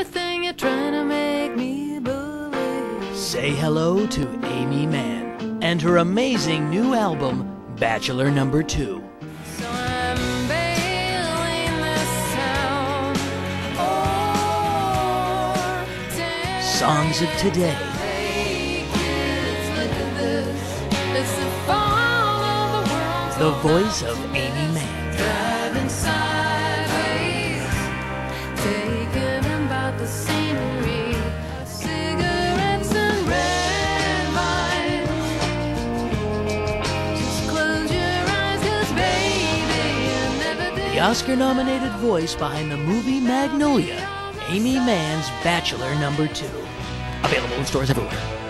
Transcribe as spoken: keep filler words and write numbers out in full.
everything you're trying to make me believe. Say hello to Aimee Mann and her amazing new album, Bachelor number two. So I'm bailing this town. Oh, Songs of today. hey kids, look at this. It's the fall of the world. The voice of Aimee Mann. Driving sideways, taking about the scenery, cigarettes and red vines. Just close your eyes, 'cause baby, you never did. The Oscar-nominated voice behind the movie Magnolia, Aimee Mann's Bachelor number two. Available in stores everywhere.